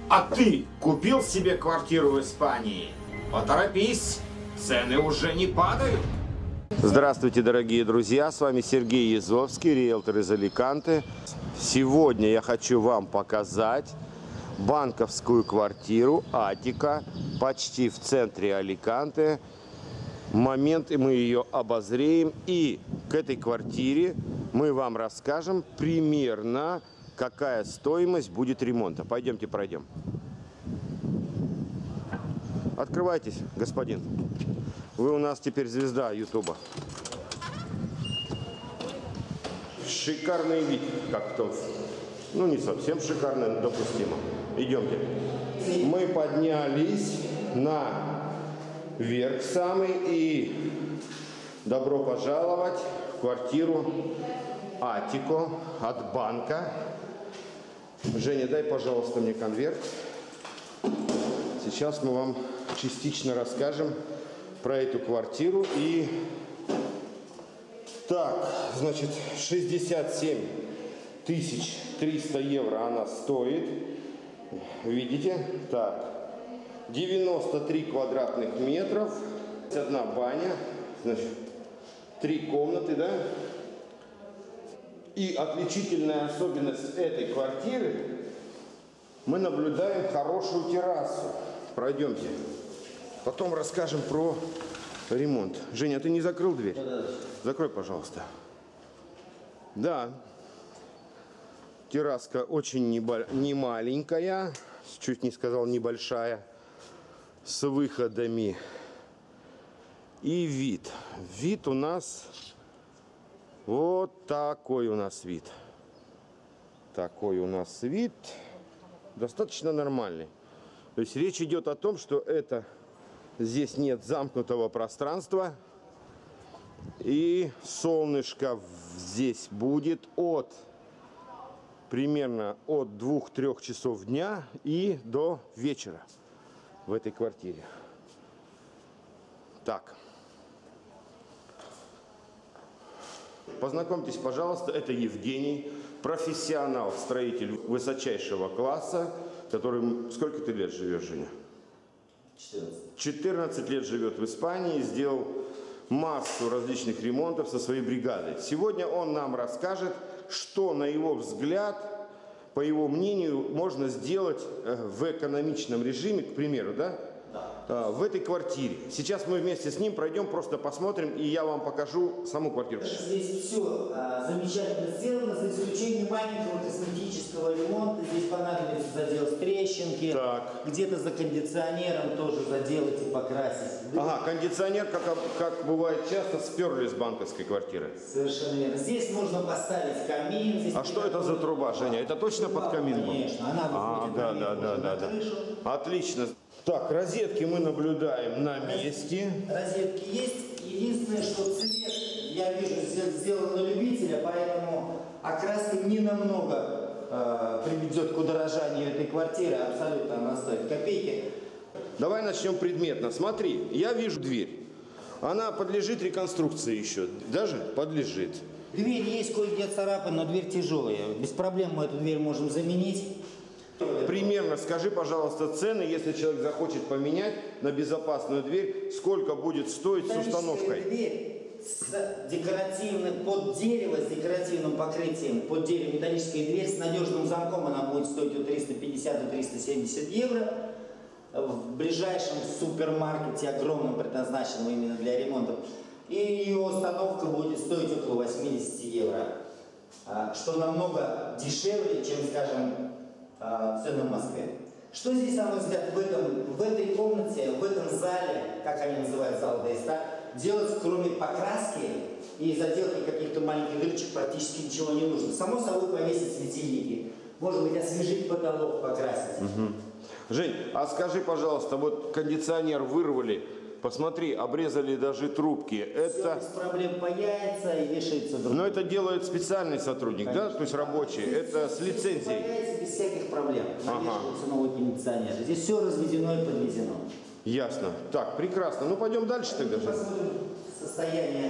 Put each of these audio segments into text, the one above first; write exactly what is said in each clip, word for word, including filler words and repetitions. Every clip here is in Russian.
А ты купил себе квартиру в Испании? Поторопись, цены уже не падают. Здравствуйте, дорогие друзья, с вами Сергей Язовский, риэлтор из Аликанте. Сегодня я хочу вам показать банковскую квартиру Атика почти в центре Аликанте. Момент, и мы ее обозреем, и к этой квартире мы вам расскажем примерно, какая стоимость будет ремонта. Пойдемте пройдем. Открывайтесь, господин. Вы у нас теперь звезда Ютуба. Шикарный вид, как-то, ну не совсем шикарный, но допустимо. Идемте. Мы поднялись наверх самый, и добро пожаловать в квартиру Атико от банка. Женя, дай, пожалуйста, мне конверт. Сейчас мы вам частично расскажем про эту квартиру. И так, значит, шестьдесят семь тысяч триста евро она стоит. Видите? Так, девяносто три квадратных метров, одна баня, значит, три комнаты, да? И отличительная особенность этой квартиры, мы наблюдаем хорошую террасу. Пройдемте. Потом расскажем про ремонт. Женя, ты не закрыл дверь? Закрой, пожалуйста. Да. Терраска очень не маленькая, чуть не сказал небольшая, с выходами. И вид. Вид у нас вот такой у нас вид. Такой у нас вид. Достаточно нормальный. То есть речь идет о том, что это здесь нет замкнутого пространства. И солнышко здесь будет от примерно от двух-трёх часов дня и до вечера в этой квартире. Так. Познакомьтесь, пожалуйста, это Евгений, профессионал-строитель высочайшего класса, который... Сколько ты лет живешь, Женя? четырнадцать. четырнадцать лет живет в Испании, сделал массу различных ремонтов со своей бригадой. Сегодня он нам расскажет, что, на его взгляд, по его мнению, можно сделать в экономичном режиме, к примеру, да? Да. В этой квартире. Сейчас мы вместе с ним пройдем, просто посмотрим, и я вам покажу саму квартиру. Здесь все а, замечательно сделано, за исключением маленького косметического ремонта. Здесь понадобится заделать трещинки, где-то за кондиционером тоже заделать и покрасить. Ага, кондиционер, как, как бывает часто, сперли с банковской квартиры. Совершенно верно. Здесь можно поставить камин. Здесь а что это за труба, Женя? Это точно труба, под камин? Конечно, она а, да, да, да, да, да. Крышу. Отлично. Так, розетки мы наблюдаем на месте. Розетки есть. Единственное, что цвет, я вижу, сделан на любителя, поэтому окраска не намного э, приведет к удорожанию этой квартиры. Абсолютно она стоит копейки. Давай начнем предметно. Смотри, я вижу дверь. Она подлежит реконструкции еще. Даже подлежит. Дверь есть кое-где царапина, но дверь тяжелая. Без проблем мы эту дверь можем заменить. Примерно скажи, пожалуйста, цены, если человек захочет поменять на безопасную дверь, сколько будет стоить с установкой? Дверь с декоративным, под дерево, с декоративным покрытием, под дерево, металлическая дверь с надежным замком, она будет стоить от триста пятьдесят до триста семьдесят евро. В ближайшем супермаркете, огромном, предназначенном именно для ремонта. И ее установка будет стоить около восьмидесяти евро. Что намного дешевле, чем, скажем, цены в Москве. Что здесь, на мой взгляд, в, этом, в этой комнате, в этом зале, как они называют зал Дейста, делать, кроме покраски и заделки каких-то маленьких дырочек, практически ничего не нужно. Само собой повесить светильники, может быть, освежить потолок, покрасить. Угу. Жень, а скажи, пожалуйста, вот кондиционер вырвали, посмотри, обрезали даже трубки. Это... Все без проблем паяется и вешается друг. Но это делает специальный сотрудник, конечно, да? То есть рабочий. Здесь это с лицензией. Паяется без всяких проблем. Ага. Навешивается новый кондиционер. Здесь все разведено и подведено. Ясно. Так, прекрасно. Ну, пойдем дальше тогда. Посмотрим состояние.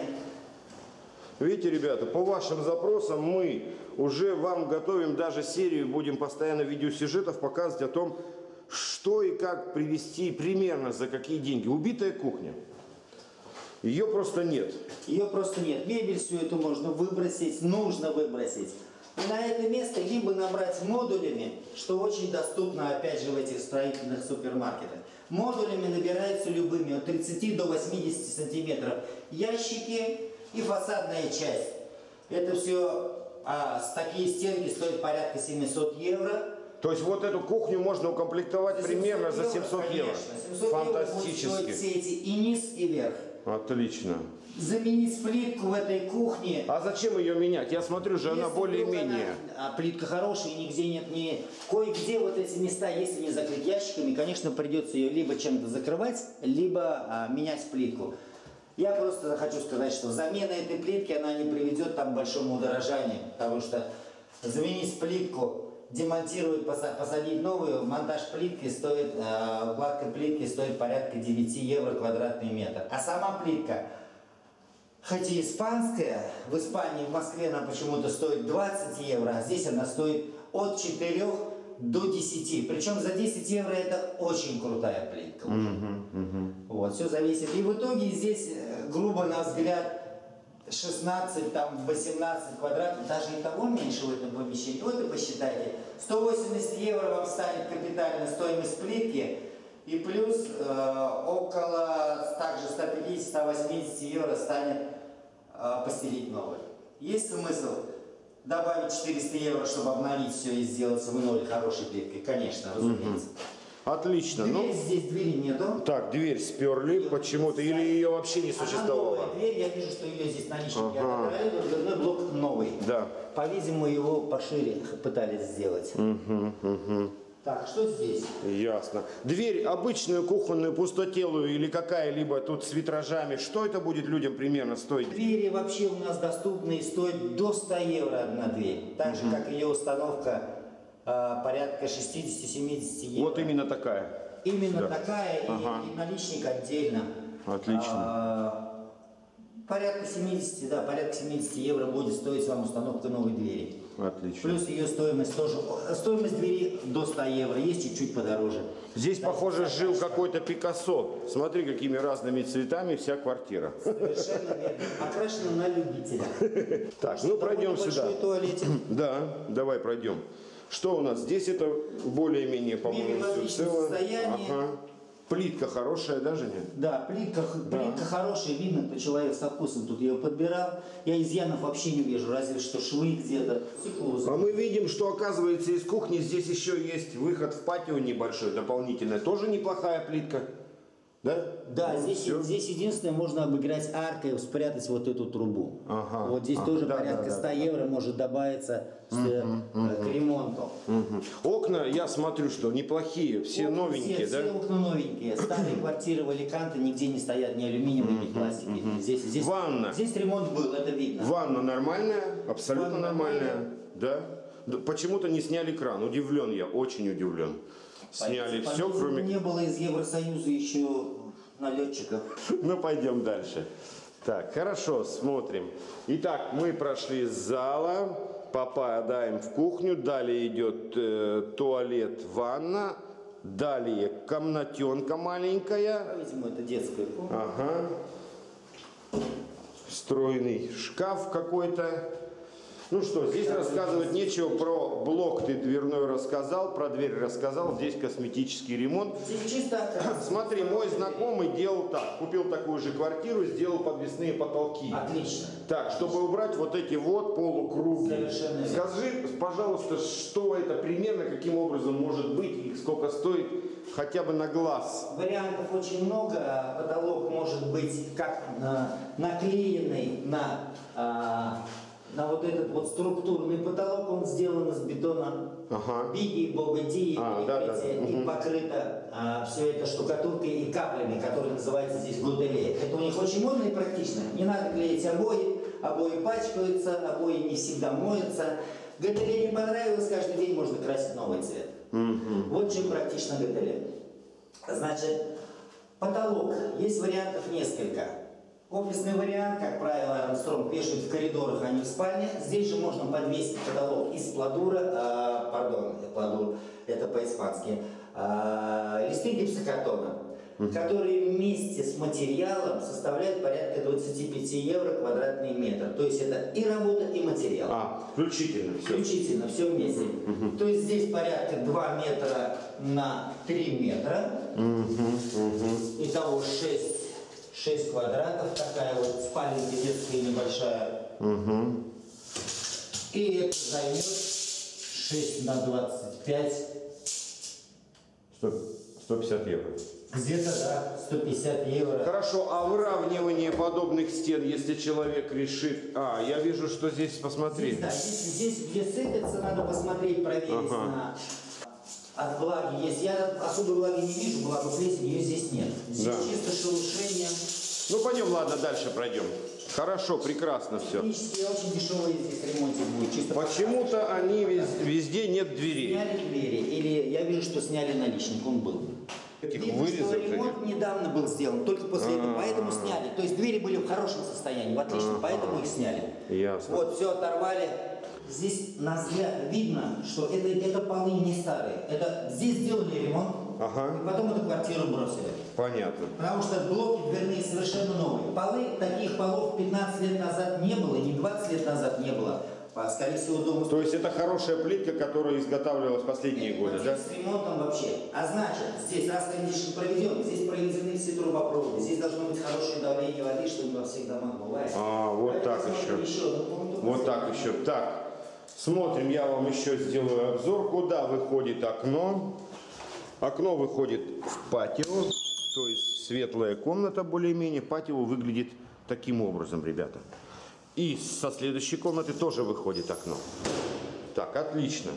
Видите, ребята, по вашим запросам мы уже вам готовим даже серию, будем постоянно видеосюжетов показывать о том, что и как привезти примерно за какие деньги. Убитая кухня. Ее просто нет. Ее просто нет. Мебель всю эту можно выбросить, нужно выбросить. И на это место либо набрать модулями, что очень доступно, опять же, в этих строительных супермаркетах. Модулями набираются любыми, от тридцати до восьмидесяти сантиметров. Ящики и фасадная часть. Это все, а, с такие стенки стоят порядка семисот евро. То есть вот эту кухню можно укомплектовать За примерно евро, за семьсот евро. Конечно. семьсот Фантастически. Евро будут стоить все эти и низ, и верх. Отлично. Заменить плитку в этой кухне. А зачем ее менять? Я смотрю же, она Если более-менее. вдруг она- а плитка хорошая, нигде нет ни... Кое-где вот эти места, если не закрыть ящиками, конечно, придется ее либо чем-то закрывать, либо а, менять плитку. Я просто хочу сказать, что замена этой плитки, она не приведет там к большому удорожанию, потому что заменить плитку, демонтировать, поса- посадить новую, монтаж плитки стоит, э, укладка плитки стоит порядка девяти евро квадратный метр. А сама плитка, хоть и испанская, в Испании, в Москве она почему-то стоит двадцать евро, а здесь она стоит от четырёх до десяти. Причем за десять евро это очень крутая плитка уже. Вот, все зависит. И в итоге здесь, э, грубо на взгляд, шестнадцать, там, восемнадцать квадратов, даже и того меньше в этом помещении. Вот и посчитайте. сто восемьдесят евро вам станет капитальная стоимость плитки. И плюс э, около также ста пятидесяти — ста восьмидесяти евро станет э, постелить новый. Есть смысл добавить четыреста евро, чтобы обновить все и сделать свой ноль хорошей плиткой? Конечно, разумеется. Отлично. Дверь, Ну, здесь двери нету. так, дверь сперли почему-то, или ее вообще не Она существовало? новая дверь, я вижу, что ее здесь наличники Ага. отыграли, но дверной блок новый. Да. По-видимому, его пошире пытались сделать. Так, что здесь? Ясно. Дверь обычную кухонную, пустотелую или какая-либо тут с витражами, что это будет людям примерно стоить? Двери вообще у нас доступны и стоят до ста евро одна дверь. Так же, как ее установка, э, порядка шестидесяти-семидесяти евро. Вот именно такая. Именно Да. такая, и- Ага. и, наличник отдельно. Отлично. А, порядка семидесяти, да, порядка семидесяти евро будет стоить вам установка новой двери. Отлично. Плюс ее стоимость тоже. Стоимость двери до ста евро, есть чуть-чуть подороже. Здесь, похоже, жил какой-то Пикассо. Смотри, какими разными цветами вся квартира. Совершенно верно. Окрашена на любителя. Так, ну пройдем Довольно сюда. большой туалетик. Да, давай пройдем. Что у нас? Здесь это более-менее, по-моему, Мебель в все отличном цело. состоянии. Ага. Плитка хорошая, даже нет? Да, плитка, плитка хорошая, видно, кто человек со вкусом тут ее подбирал. Я изъянов вообще не вижу, разве что швы где-то. А мы видим, что, оказывается, из кухни здесь еще есть выход в патио небольшой, дополнительный. Тоже неплохая плитка. Да? Да, Ну, здесь, всё. здесь единственное, можно обыграть аркой, спрятать вот эту трубу. Ага, Вот здесь ага, тоже да, порядка да, да, ста да. евро может добавиться э, к ремонту. Мгм. Окна, я смотрю, что неплохие, все Окна новенькие, все, да? Все окна новенькие. Старые квартиры в Аликанте нигде не стоят ни алюминиевые, ни пластиковые. Здесь, здесь, Ванна. здесь ремонт был, это видно. Ванна нормальная, абсолютно Ванна нормальная. нормальная. Да? Да, почему-то не сняли кран. Удивлен я, очень удивлен. Сняли По- все, по- кроме... Не было из Евросоюза еще налетчиков. Ну, пойдем дальше. Так, хорошо, смотрим. Итак, мы прошли с зала, попадаем в кухню, далее идет э, туалет, ванна, далее комнатенка маленькая. По-видимому, это детская кухня. Ага. Встроенный шкаф какой-то. Ну что, здесь рассказывать нечего, про блок ты дверной рассказал, про дверь рассказал, здесь косметический ремонт. Здесь чисто окрас. Смотри, мой знакомый делал так, купил такую же квартиру, сделал подвесные потолки. Отлично. Так, чтобы убрать вот эти вот полукруги. Совершенно верно. Скажи, пожалуйста, что это примерно, каким образом может быть и сколько стоит хотя бы на глаз? Вариантов очень много. Потолок может быть как на- наклеенный на, а, на вот этот вот структурный потолок. Он сделан из бетона. Ага. Биги, бобыди, А, да, да, да. и покрыто а, все это штукатуркой и каплями, которые называются здесь гуделе. Это у них очень модно и практично. Не надо клеить обои, обои пачкаются, обои не всегда моются. Гуделе не понравилось, каждый день можно красить новый цвет. Вот чем практично гуделе. Значит, потолок. Есть вариантов несколько. Офисный вариант, как правило, Армстронг вешают в коридорах, а не в спальнях. Здесь же можно подвесить потолок из пладура, а, пардон, пладур, это по-испански, э, листы гипсокартона, которые вместе с материалом составляют порядка двадцати пяти евро квадратный метр. То есть это и работа, и материал. А, включительно все. Включительно, все вместе. Uh-huh. То есть здесь порядка два метра на три метра. Uh-huh. Uh-huh. Итого шесть, шесть квадратов. Такая вот спаленка детская небольшая. Uh-huh. И это займет шесть на двадцать пять. сто пятьдесят евро. Где-то, да, сто пятьдесят евро. Хорошо, а выравнивание подобных стен, если человек решит... А, я вижу, что здесь, посмотри. Здесь, да, здесь, здесь где сыпется, надо посмотреть, проверить ага. на... От влаги есть. Я особой влаги не вижу, влагу плесень, ее здесь нет. Здесь да. чисто шелушение. Ну, пойдем, ладно, дальше пройдем. Хорошо, прекрасно все. Технически очень дешевый здесь ремонтик будет. Чисто почему-то они вез, везде нет дверей. Сняли двери, или я вижу, что сняли наличник, он был. Этих Видно, вырезов, что ремонт этих... недавно был сделан, только после А-а-а. этого, поэтому сняли. То есть двери были в хорошем состоянии, в отличном, А-а-а. поэтому их сняли. Ясно. Вот, все оторвали. Здесь на взгляд видно, что это, это полы не старые. Это здесь сделали ремонт, ага. и потом эту квартиру бросили. Понятно. Потому что блоки дверные совершенно новые. Полы, таких полов пятнадцать лет назад не было, не двадцать лет назад не было. Скорее всего, дома... То есть это хорошая плитка, которая изготавливалась последние это годы, да? С ремонтом вообще. А значит, здесь раз кондишн проведен, здесь проведены все трубопроводы, здесь должно быть хорошее давление воды, что не во всех домах бывает. А, вот а так еще. еще ну, вот так еще. Так, смотрим, я вам еще сделаю обзор, куда выходит окно. Окно выходит в патио, то есть светлая комната более-менее. Патио выглядит таким образом, ребята. И со следующей комнаты тоже выходит окно. Так, отлично.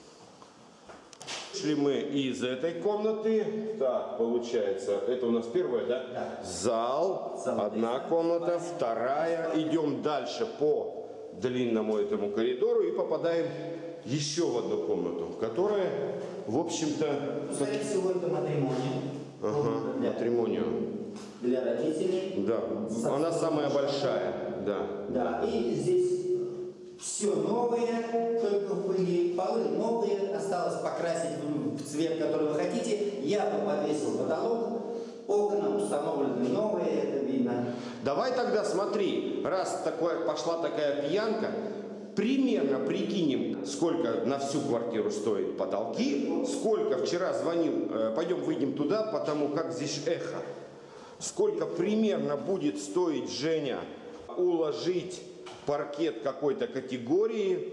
Шли мы из этой комнаты. Так, получается, это у нас первая, да? Да. Зал, одна комната, вторая. Идем дальше по длинному этому коридору и попадаем еще в одну комнату, которая, в общем-то... Скорее всего, это матримония. Ага, для, матримония. Для родителей. Да, она самая большая. Да. Да, и здесь все новое, только были полы новые, осталось покрасить в цвет, который вы хотите. Я подвесил потолок, окна установлены новые, это видно. Давай тогда смотри, раз такое, пошла такая пьянка, примерно прикинем, сколько на всю квартиру стоят потолки, сколько вчера звонил, пойдем выйдем туда, потому как здесь эхо, сколько примерно будет стоить, Женя, уложить паркет какой-то категории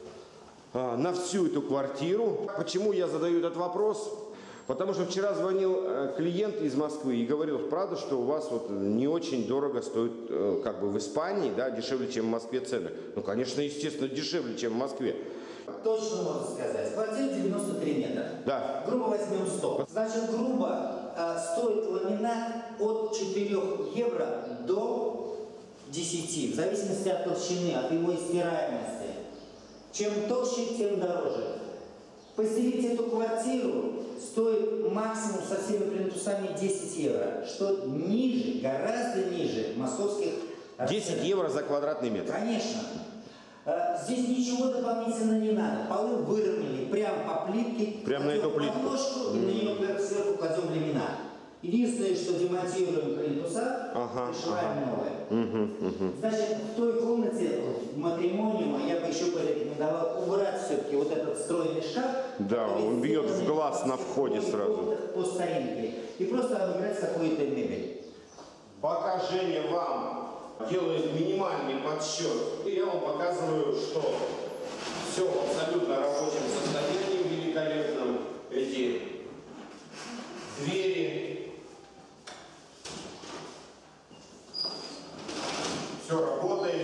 а, на всю эту квартиру. Почему я задаю этот вопрос? Потому что вчера звонил э, клиент из Москвы и говорил, правда, что у вас вот не очень дорого стоит, э, как бы в Испании, да, дешевле, чем в Москве цены. Ну, конечно, естественно, дешевле, чем в Москве. Точно можно сказать. Квартира девяносто три метра. Да. Грубо возьмем сто. Значит, грубо э, стоит ламинат от четырёх евро до десяти, в зависимости от толщины, от его стираемости. Чем толще, тем дороже. Поселить эту квартиру стоит максимум со всеми плинтусами десять евро, что ниже, гораздо ниже московских... десять евро за квадратный метр. Конечно. Здесь ничего дополнительно не надо. Полы выровняли прямо по плитке. Прямо на эту плитку. Подложку, и на нее сверху кладем ламинат. Единственное, что демонтируем плинтуса, ага, пришиваем ага. новое. Угу, угу. Значит, в той комнате, в матримониуме, я бы еще порекомендовал убрать все-таки вот этот встроенный шкаф. Да, он бьет в глаз на входе сразу. По старинке. И просто обыграть какую-то мебель. Пока Женя вам делает минимальный подсчет, и я вам показываю, что все в абсолютно рабочем состоянии, великолепном. Эти двери. Все работает.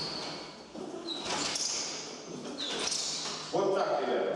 Вот так, ребята.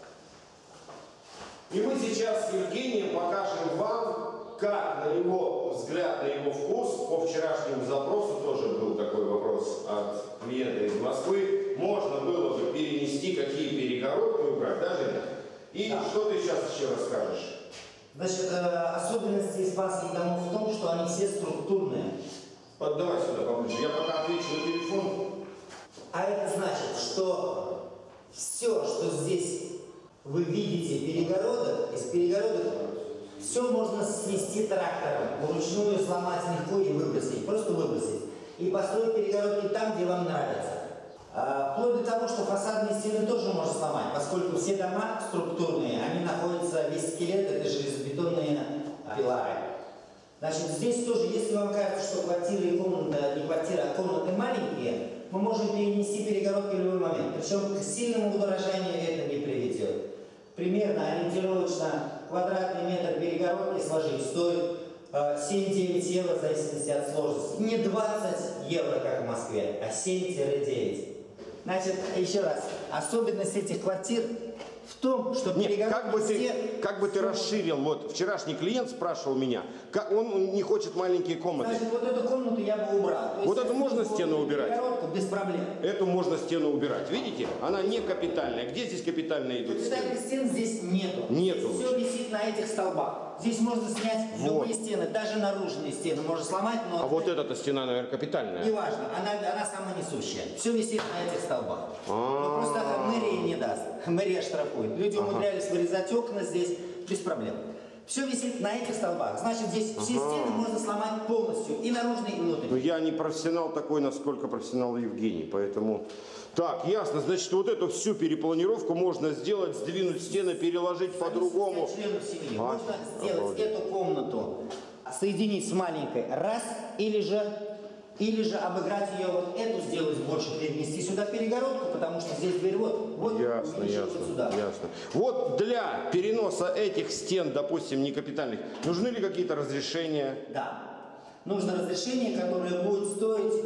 И мы сейчас с Евгением покажем вам, как на его взгляд, на его вкус, по вчерашнему запросу, тоже был такой вопрос от клиента из Москвы, можно было бы перенести, какие перегородки убрать, да, Женя? И да. Что ты сейчас еще расскажешь? Значит, особенность испанских домов в том, что они все структурные. Вот давай сюда поближе, я пока отвечу на телефон. А это значит, что все, что здесь вы видите перегородок, из перегородок все можно снести трактором, вручную сломать легко и выбросить, просто выбросить. И построить перегородки там, где вам нравится. А, вплоть до того, что фасадные стены тоже можно сломать, поскольку все дома структурные, они находятся, весь скелет это железобетонные пилары. Значит, здесь тоже, если вам кажется, что квартира и комната, не квартира, а комнаты маленькие, мы можем перенести перегородки в любой момент. Причем к сильному удорожанию это не приведет. Примерно ориентировочно квадратный метр перегородки сложить стоит семь-девять евро в зависимости от сложности. Не двадцать евро, как в Москве, а семь-девять. Значит, еще раз, особенность этих квартир в том, что Нет, как бы ты, все... как бы ты расширил, вот вчерашний клиент спрашивал меня, как, он не хочет маленькие комнаты. Значит, вот эту комнату я бы убрал. То Вот есть, эту можно стену убирать? Перегородку без проблем. Эту можно стену убирать. Видите? Она не капитальная. Где здесь капитальные идут Капитальных стены? стен здесь нету. Нету. Здесь все висит на этих столбах. Здесь можно снять Вот. любые стены, даже наружные стены можно сломать, но... А вот эта стена, наверное, капитальная. Неважно, она, она самонесущая. Все висит на этих столбах. А-а-а. Но просто мэрия не даст. Мэрия штрафует. Люди Ага. умудрялись вырезать окна здесь без проблем. Все висит на этих столбах. Значит, здесь все Ага. стены можно сломать полностью. И наружные, и Но внутренние. я не профессионал такой, насколько профессионал Евгений, поэтому... Так, ясно. Значит, вот эту всю перепланировку можно сделать, сдвинуть стены, переложить по-другому. Членов семьи. А, Можно сделать обалдеть. эту комнату, соединить с маленькой раз, или же, или же обыграть ее вот эту, сделать больше, перенести сюда перегородку, потому что здесь дверь вот, вот Ясно, увеличить ясно, вот сюда. ясно. Вот для переноса этих стен, допустим, не капитальных, нужны ли какие-то разрешения? Да. Нужно разрешение, которое будет стоить,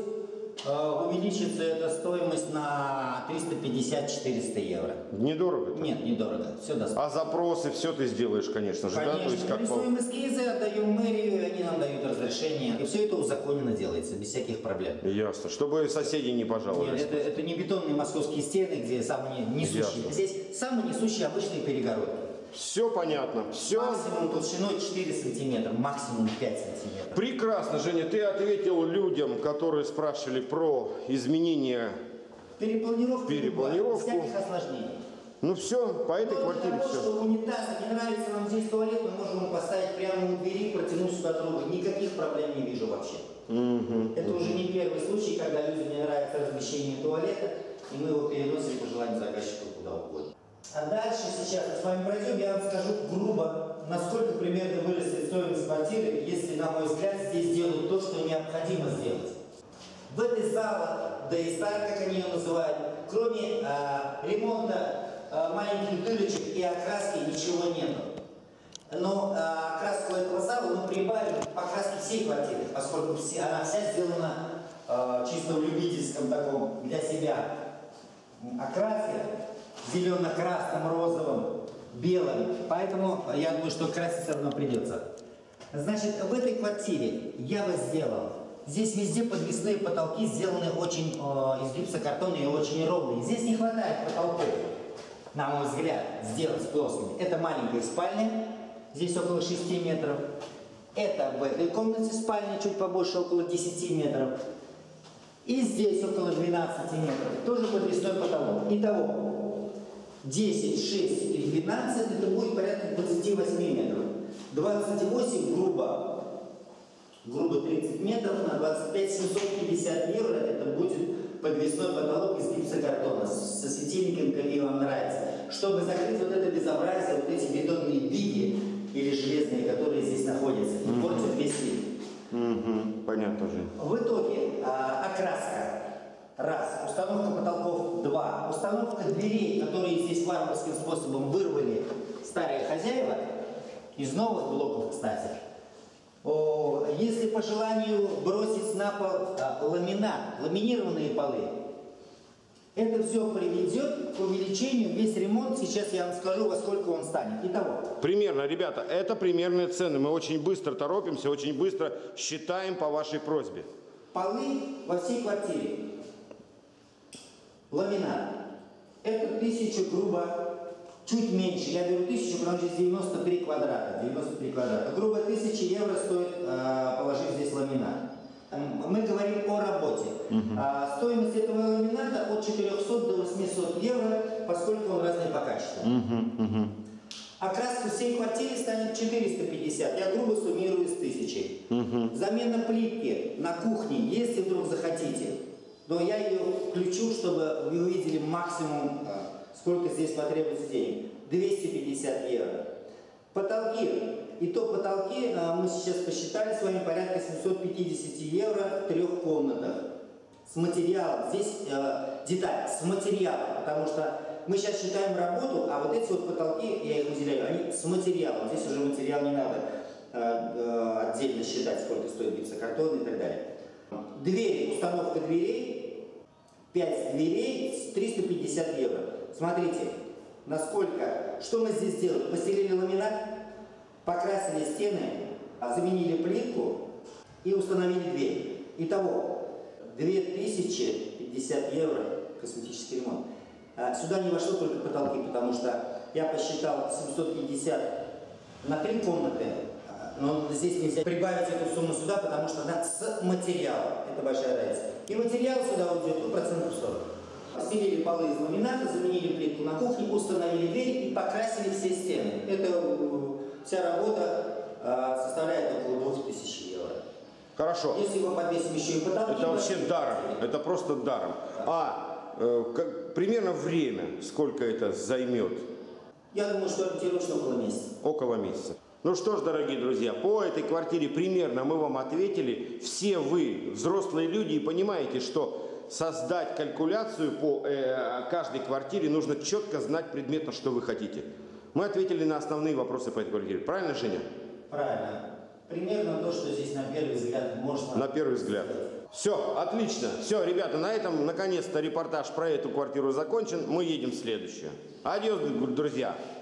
э, увеличится эта стоимость на триста пятьдесят - четыреста евро. Недорого? Нет, недорого. Все доступно. А запросы все ты сделаешь, конечно же, да? То Конечно, есть как по- рисуем эскизы, отдаем мэрию, и они нам дают разрешение. И все это узаконенно делается, без всяких проблем. Ясно. Чтобы соседи не Нет, пожаловались. это, это не бетонные московские стены, где самые несущие. Ясно. Здесь самые несущие обычные перегородки. Все понятно. Все. Максимум толщиной четыре сантиметра, максимум пять сантиметров. Прекрасно, Женя. Ты ответил людям, которые спрашивали про изменения. Перепланировку, Перепланировку. без всяких осложнений. Ну все, по этой Вплоть до квартире того, все. что унитаз, не нравится нам здесь туалет, мы можем его поставить прямо у двери, протянуть сюда трубы. Никаких проблем не вижу вообще. Это уже не первый случай, когда людям не нравится размещение туалета, и мы его переносим по желанию заказчика куда угодно. А дальше сейчас мы с вами пройдем, я вам скажу грубо, насколько примерно вырастет стоимость квартиры, если, на мой взгляд, здесь делают то, что необходимо сделать. В этой зале, да и стар, как они ее называют, кроме а, ремонта а, маленьких дырочек и окраски ничего нету. Но а, окраску этого зала мы прибавим покраске всей квартиры, поскольку все, она вся сделана а, чисто в любительском таком для себя окрасе, зелено-красным, розовым, белым. Поэтому я думаю, что красить все равно придется. Значит, в этой квартире я бы сделал. Здесь везде подвесные потолки сделаны очень э, из гипсокартона и очень ровные. Здесь не хватает потолков, на мой взгляд, сделать плоскими. Это маленькая спальня, здесь около шести метров. Это в этой комнате спальня, чуть побольше, около десяти метров. И здесь около двенадцати метров, тоже подвесной потолок. Итого десять, шесть и двенадцать, это будет порядка двадцати восьми метров. двадцать восемь грубо. Грубо тридцать метров на двадцать пять, семьсот пятьдесят евро, это будет подвесной потолок из гипсокартона со светильником, какие вам нравятся. Чтобы закрыть вот это безобразие, вот эти бетонные биги или железные, которые здесь находятся, и портят весь вид. Угу, понятно, Жень. В итоге а, окраска. Раз. Установка потолков. Два. Установка дверей, которые здесь варварским способом вырвали старые хозяева. Из новых блоков, кстати. О, если по желанию бросить на пол а, ламинат, ламинированные полы, это все приведет к увеличению, весь ремонт, сейчас я вам скажу, во сколько он станет. Итого. Примерно, ребята, это примерные цены. Мы очень быстро торопимся, очень быстро считаем по вашей просьбе. Полы во всей квартире. Ламинат. Это тысяча грубо, чуть меньше. Я беру тысячу, потому что здесь девяносто три квадрата. девяносто три квадрата. Грубо тысяча евро стоит э, положить здесь ламинат. мы говорим о работе. Uh-huh. А, стоимость этого ламината от четырёхсот до восьмисот евро, поскольку он разный по качеству. Uh-huh. Uh-huh. Окраска всей квартиры станет четыреста пятьдесят, я грубо суммирую с тысячей. Uh-huh. Замена плитки на кухне, если вдруг захотите, но я ее включу, чтобы вы увидели максимум, сколько здесь потребуется денег. двести пятьдесят евро. Потолки. И то потолки мы сейчас посчитали с вами порядка семьсот пятьдесят евро в трех комнатах. С материалом. Здесь э, деталь, с материалом. Потому что мы сейчас считаем работу, а вот эти вот потолки, я их выделяю, они с материалом. Здесь уже материал не надо э, э, отдельно считать, сколько стоит гипсокартон и так далее. Двери, установка дверей, пять дверей, триста пятьдесят евро. Смотрите, насколько, что мы здесь сделали? Постелили ламинат, покрасили стены, заменили плитку и установили дверь. Итого две тысячи пятьдесят евро косметический ремонт. Сюда не вошло только потолки, потому что я посчитал семьсот пятьдесят на три комнаты, но здесь нельзя прибавить эту сумму сюда, потому что она с материалом. Это большая разница. И материал сюда уйдет, ну, процентов сорок. Постелили полы из ламината, заменили плитку на кухне, установили дверь и покрасили все стены. Это вся работа э, составляет около двух тысяч евро. Хорошо. Если мы подвесим еще и потолки... Это вообще даром, это просто даром. Да. А э, как, примерно время, сколько это займет? Я думаю, что ориентировочно около месяца. Около месяца. Ну что ж, дорогие друзья, по этой квартире примерно мы вам ответили. Все вы взрослые люди и понимаете, что создать калькуляцию по э, каждой квартире нужно четко знать предметно, что вы хотите. Мы ответили на основные вопросы по этой квартире. Правильно, Женя? Правильно. Примерно то, что здесь на первый взгляд можно... На первый взгляд. Все, отлично. Все, ребята, на этом наконец-то репортаж про эту квартиру закончен. Мы едем в следующую. Адьос, друзья.